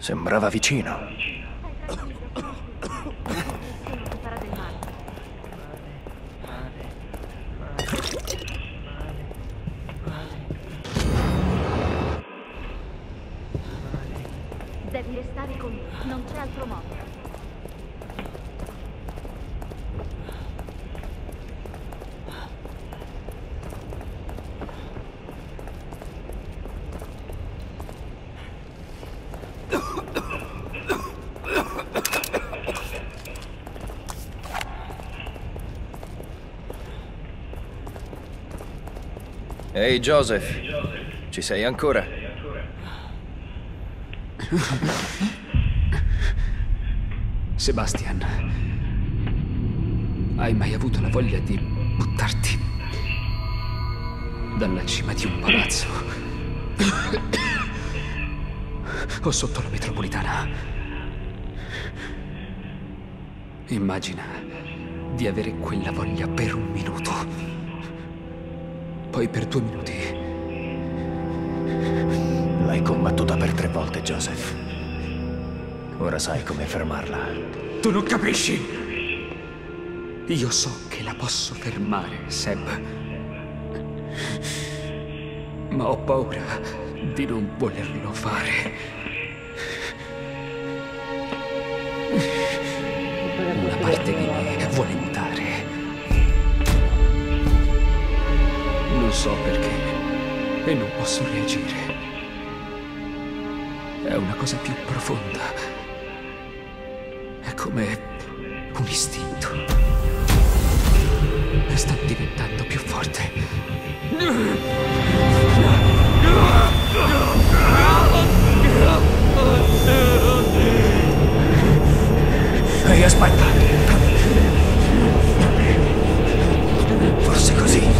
Sembrava vicino. Devi restare con me, non c'è altro modo. Ehi, Joseph, ci sei ancora? Sebastian, hai mai avuto la voglia di buttarti dalla cima di un palazzo o sotto la metropolitana? Immagina di avere quella voglia per 1 minuto. Poi per 2 minuti. L'hai combattuta per 3 volte, Joseph. Ora sai come fermarla. Tu non capisci! Io so che la posso fermare, Seb. Ma ho paura di non volerlo fare. Una parte di me vuole mutare. Non so perché e non posso reagire. È una cosa più profonda. È come un istinto. E sta diventando più forte. Ehi, aspetta! Forse così.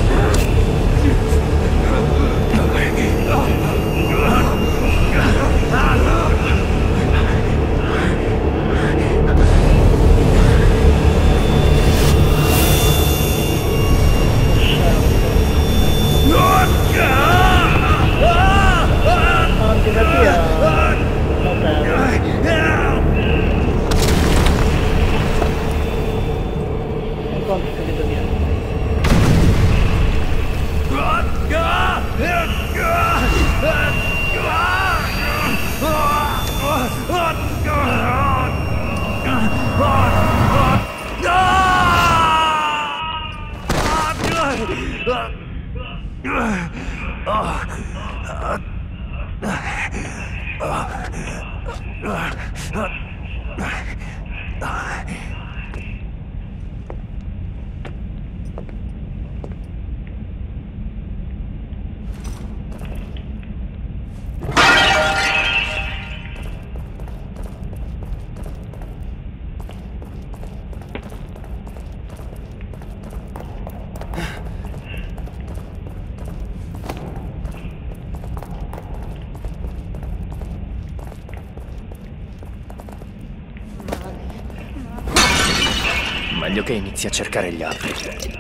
Meglio che inizi a cercare gli altri.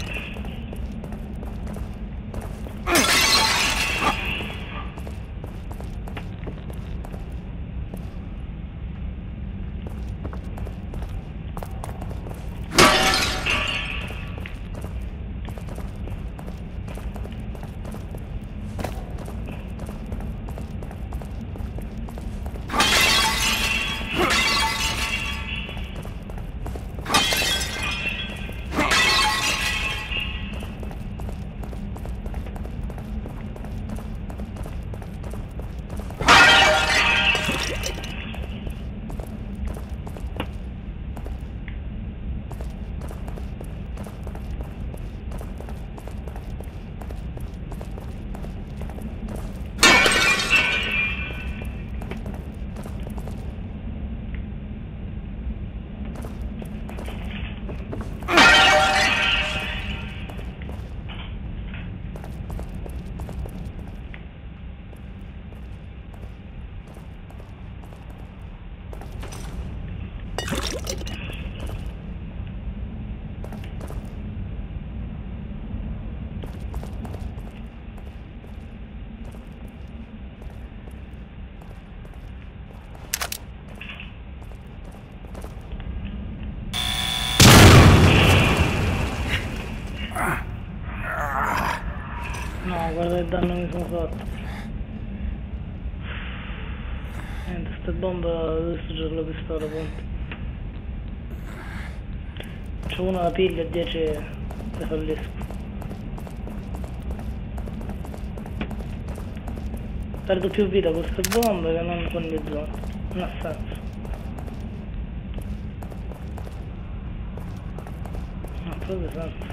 guarda che danno mi sono fatto. Niente, ste bombe adesso c'è la pistola, punto. C'ho una da piglia e 10 le fallisco. Perdo più vita con queste bombe che non con le zone. Non ha senso. Non ha proprio senso.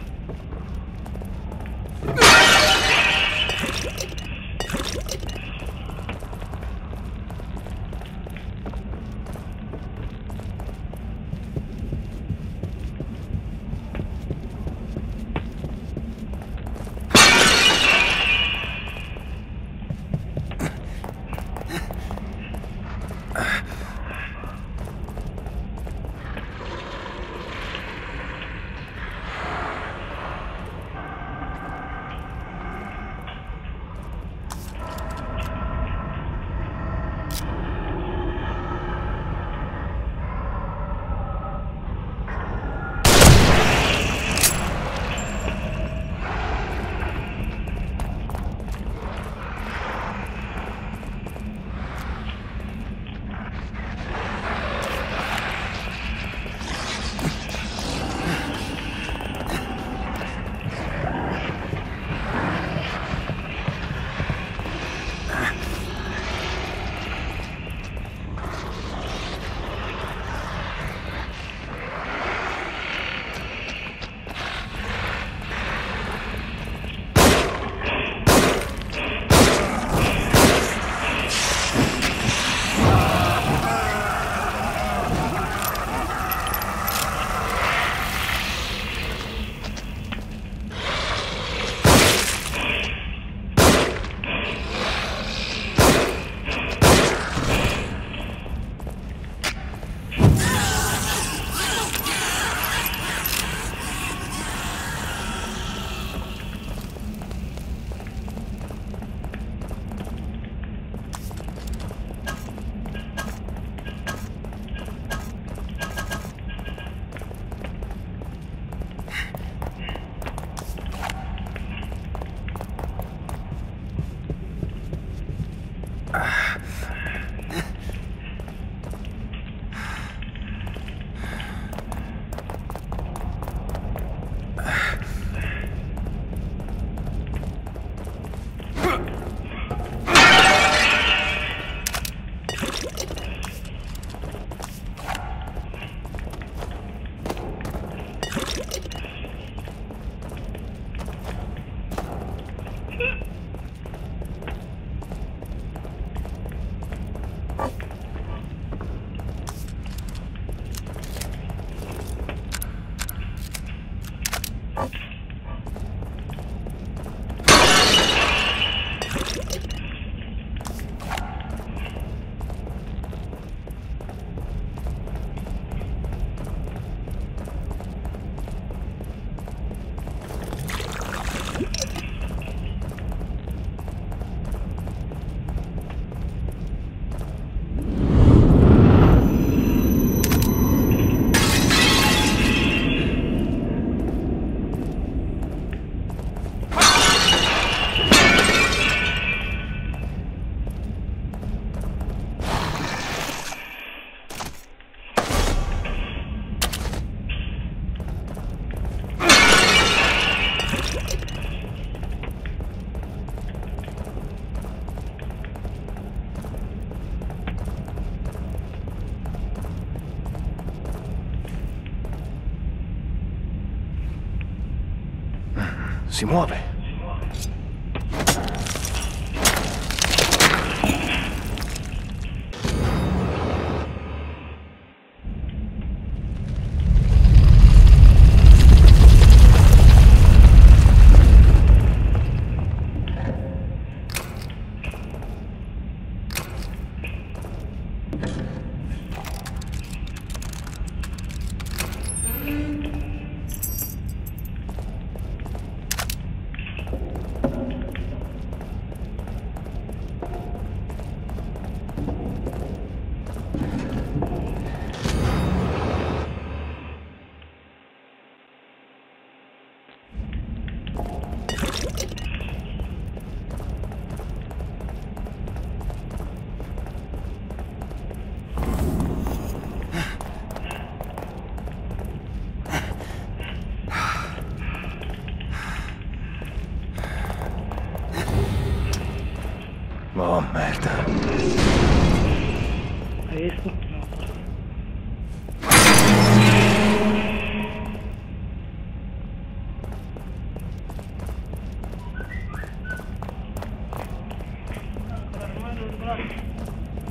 Si muove.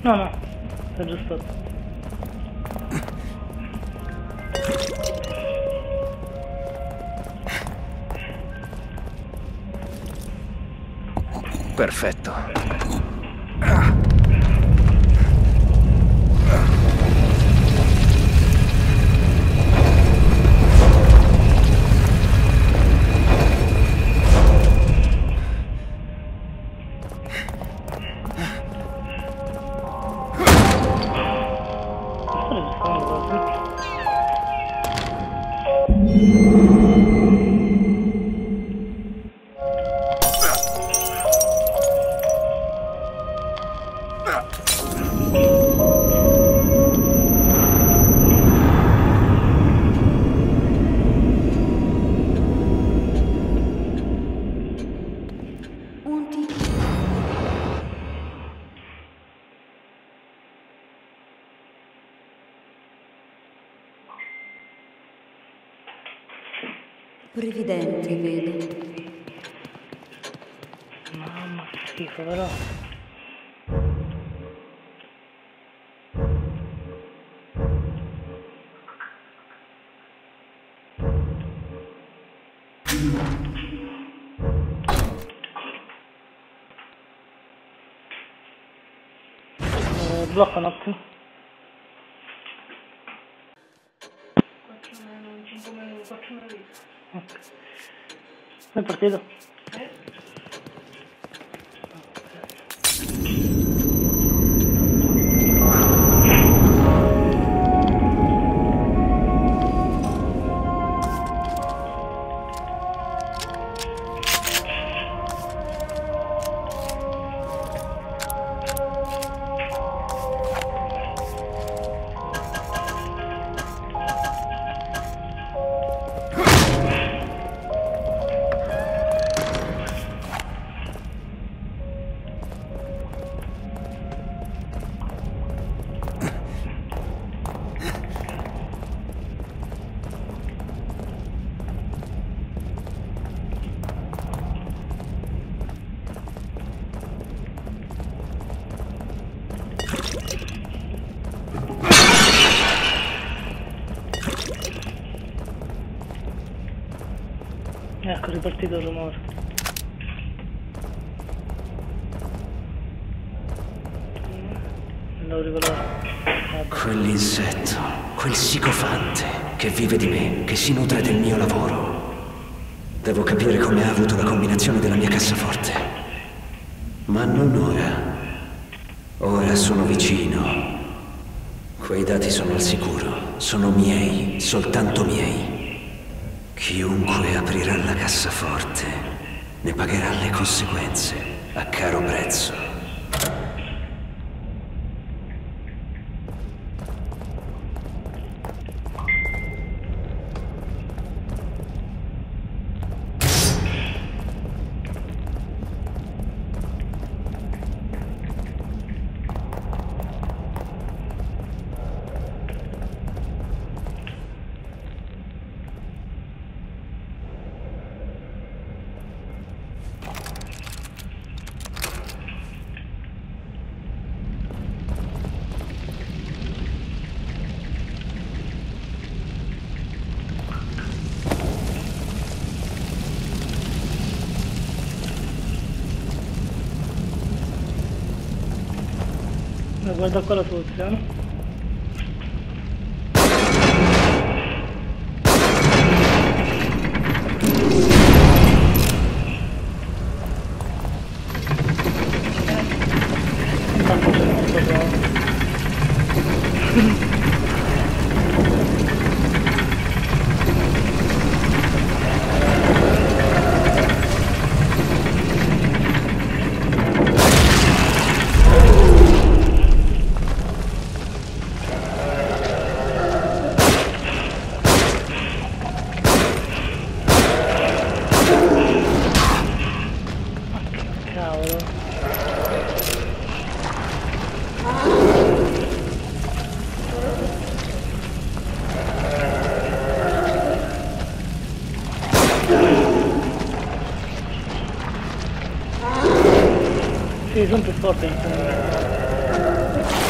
No, no, è giusto. Perfetto. Previdente, vedo. Mamma, che schifo, però. Blocca un attimo. 4 minuti. Ok. È partito? Ecco, è ripartito il rumore. Devo ricolare. Quell'insetto, quel sicofante che vive di me, che si nutre del mio lavoro. Devo capire come ha avuto la combinazione della mia cassaforte. Ma non ora. Ora sono vicino. Quei dati sono al sicuro. Sono miei, soltanto miei. Chiunque aprirà la cassaforte ne pagherà le conseguenze a caro prezzo. Guarda qua la soluzione. Intanto c'è molto bravo. Sì, sono più forti in questo momento.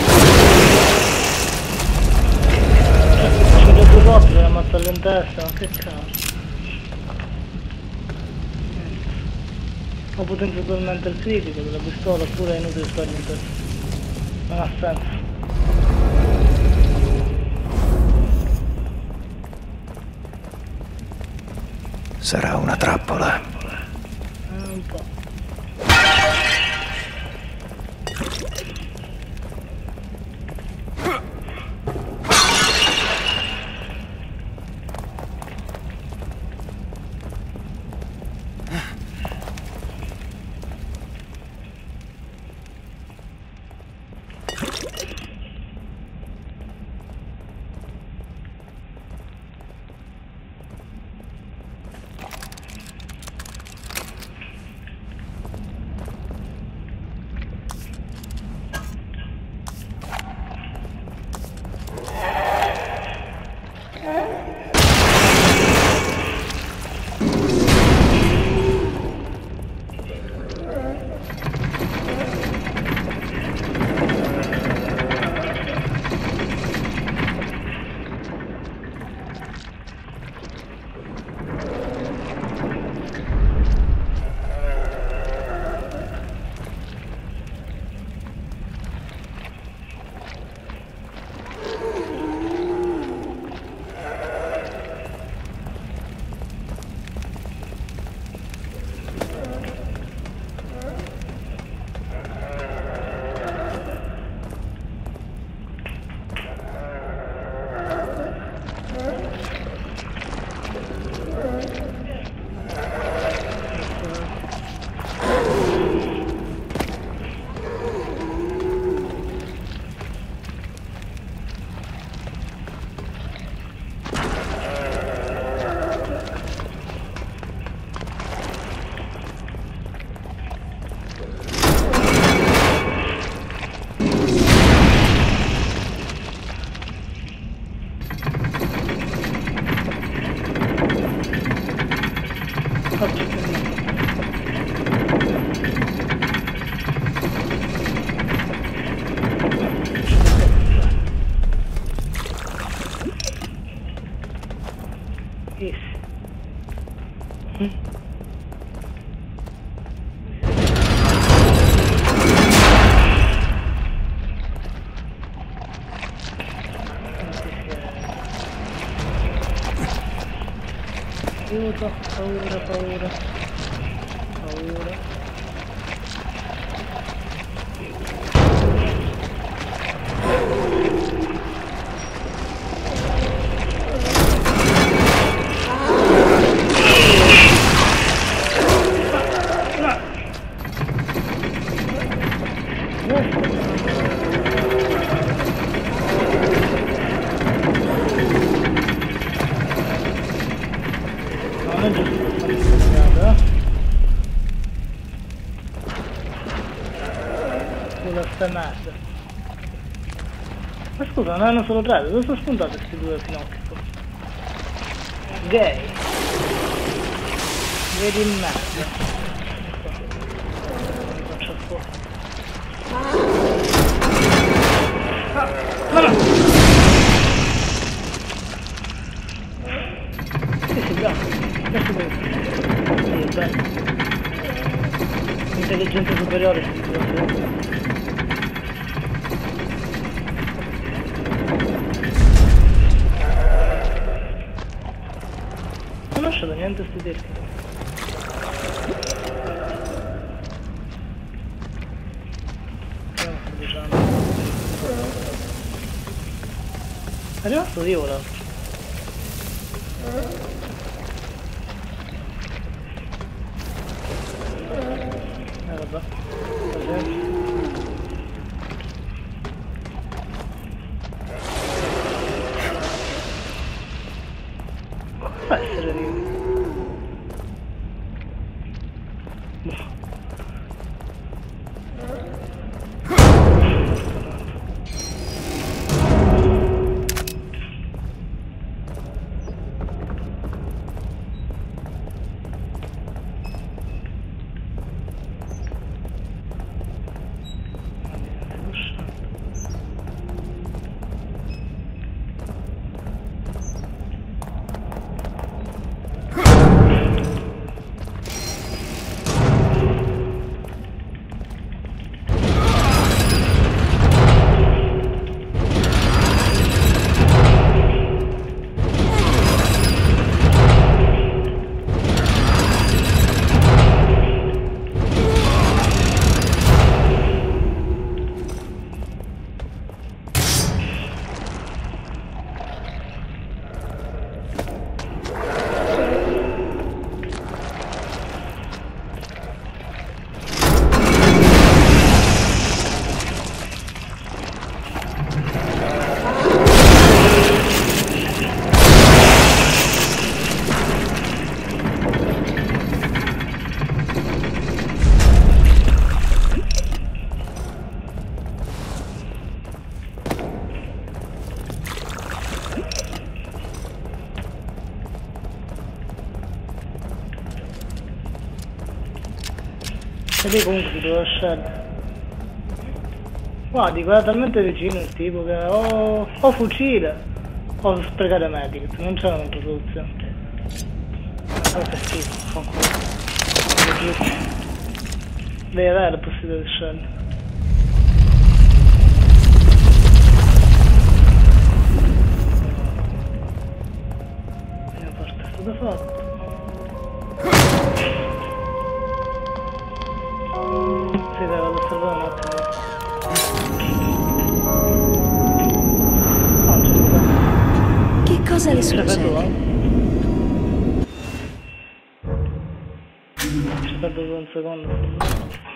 testa, ma che cazzo. Ho potenza totalmente il critico della pistola, oppure è inutile stargli in testa. Non ha senso. Sarà una trappola. Un po'. Aiuto, paura, paura, paura. Merda. Ma scusa, non hanno solo tre, dove sono spuntati questi due finocchi? Gay. Gay di merda. Mi faccio fuori. No, no! Sì, bravo. Adesso devo. Sì, bene. Intelligenza superiore, sicuramente. Non ho lasciato niente sti dischi. È rimasto vivo l'altro. Vabbè. Può essere vivo. E lì comunque si doveva scegliere. Guardi, era talmente vicino il tipo che o fucile o sprecare medic, non c'era un'altra soluzione. Che schifo, fanculo. Devi avere la possibilità di scegliere. La prima parte è stata fatta. Sì, dai, vado a salvare un attimo. No, c'è stato. Che cosa le C'è succede? perduto? Ci perdo per un secondo.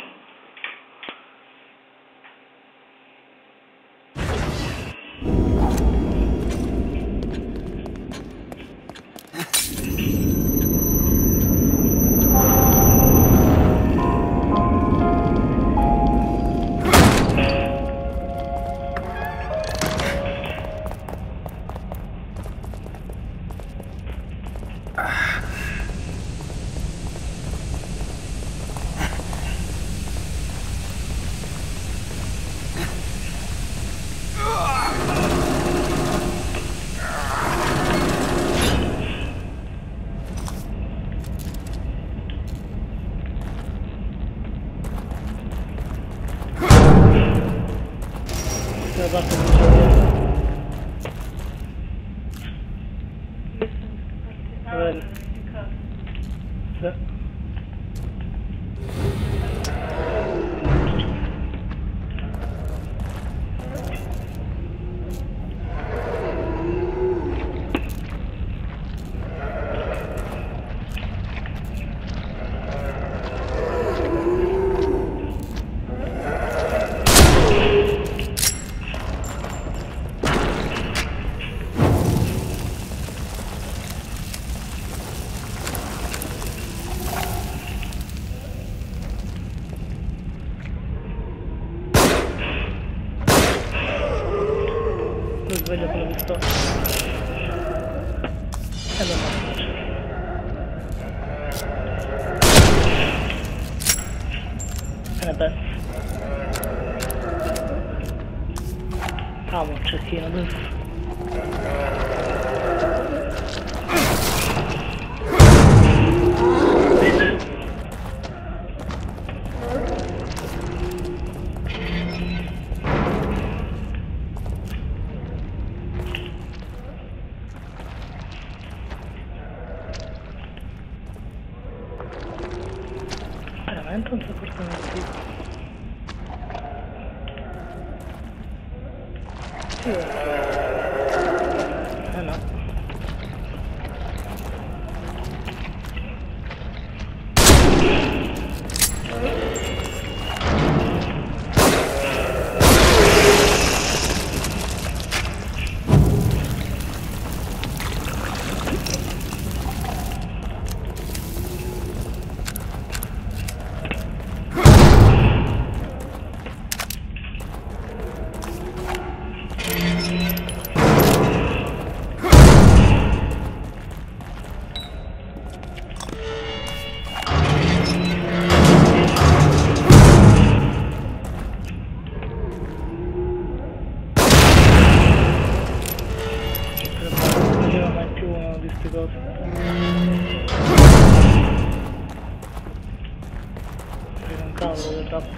La parte principale. Va bene. Sì. Lo sveglio con la pistola. E non faccio. Che ne pensi? Amo il cecchino adesso. Veramente non so portare il tipo. Sì. No. Cavolo del tappo.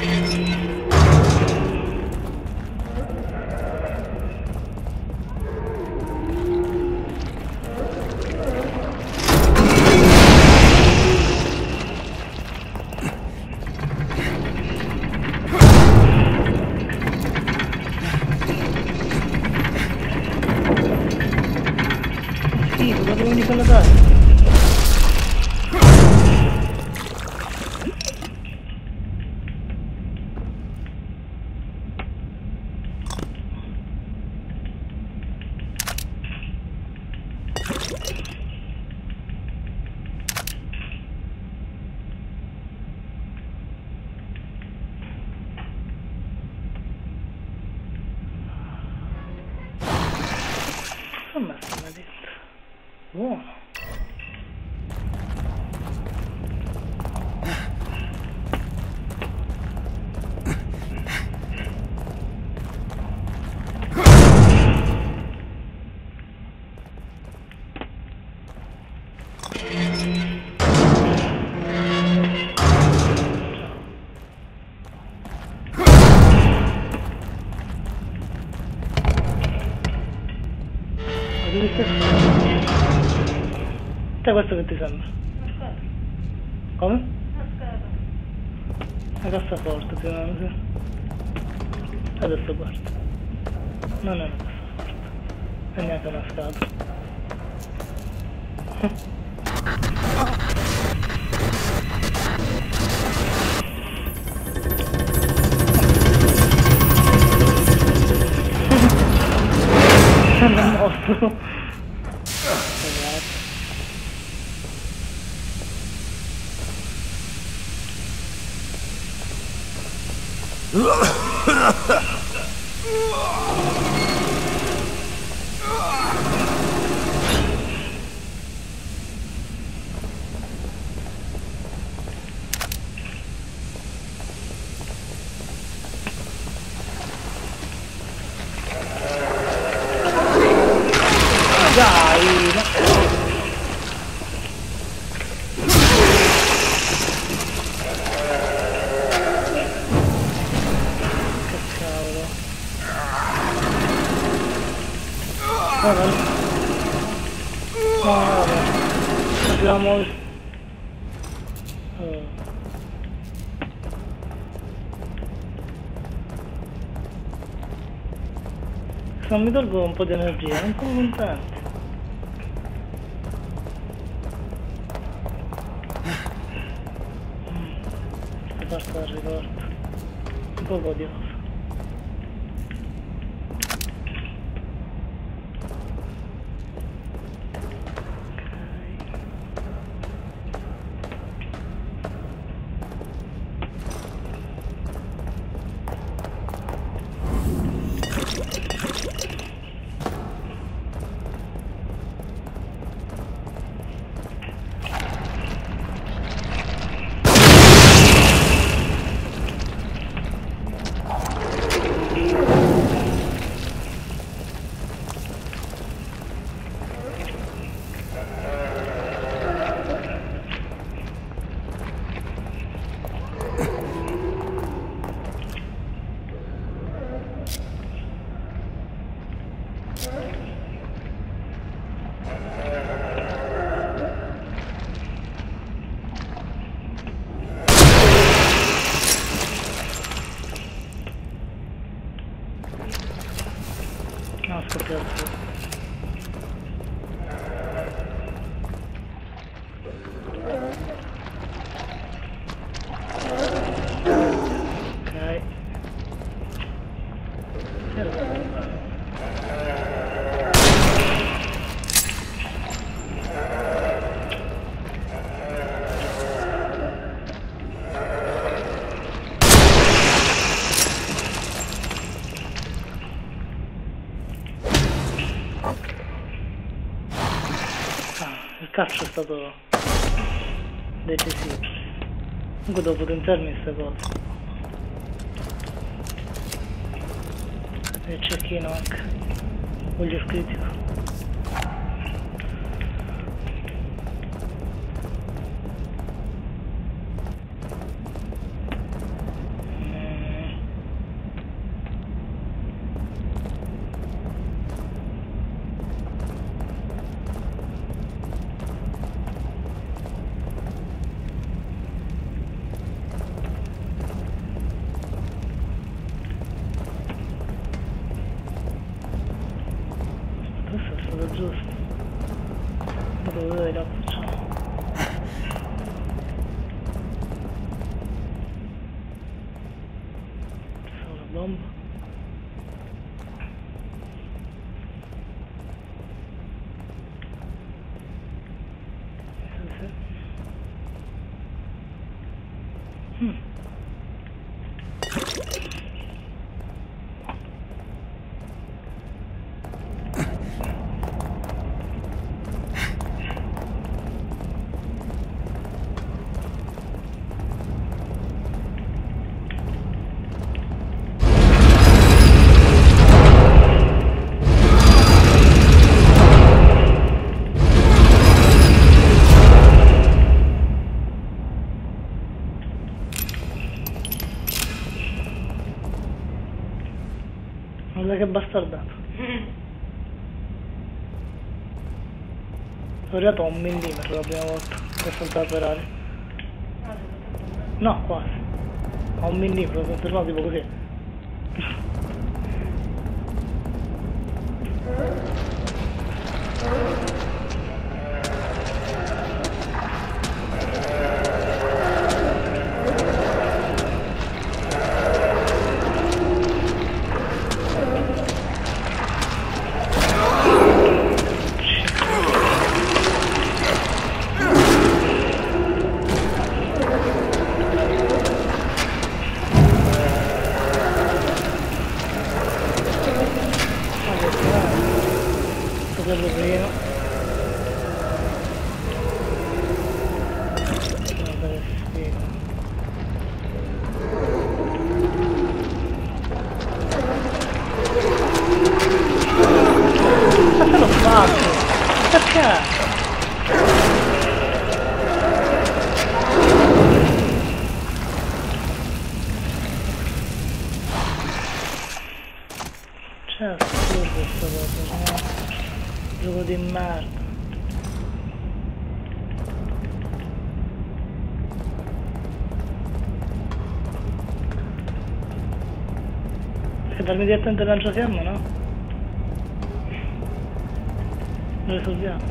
Sì, cosa devo venire con la testa? Insomma, sta detto. Buono. Vedi che stai? Te questo che ti sembra? Come? Una cassaforte, più o meno, sì. Adesso guarda. Non è una cassaforte. E neanche una scatola. Sono morto. Dai, ma... Che cavolo. Vabbè. No, vabbè. Abbiamo... Se non mi tolgo un po' di energia, non sono contento. Basta il ricordo. Un po' odioso. No, scoppiato. Ok. Il calcio è stato decisivo. Comunque devo potenziarmi queste cose. E il cecchino anche. Voglio critico. Questo è stato giusto. Devo vedere la facciamo. Sono la bomba. Guarda che bastardato. Sono arrivato a 1 millimetro la prima volta per saltare per aria. No, quasi. A 1 millimetro, sono fermato tipo così. Quello prima. Guarda che figo. Ma se l'ho fatto? Perché? C'è assurdo questa cosa, no? Gioco di merda. Perché darmi direttamente il lanciafiamme, no? Lo risolviamo.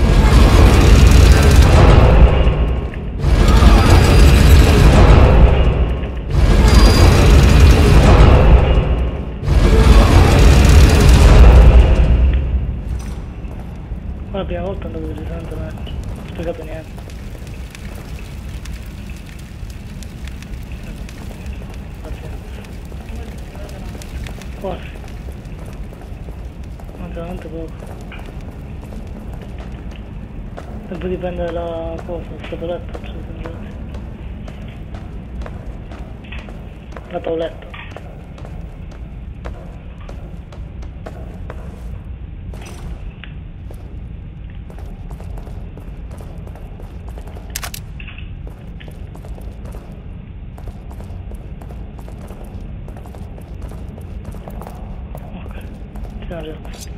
La prima volta andavo di risante, non ho spiegato niente. Quasi. Manca veramente poco. E poi dipende dalla cosa, la scatoletta, cioè la tavoletta. Siamo arrivati.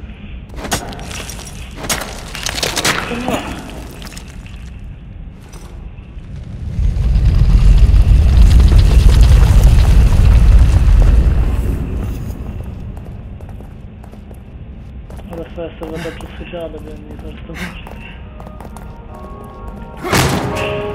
Adesso essere il vantaggio ufficiale, quindi per sto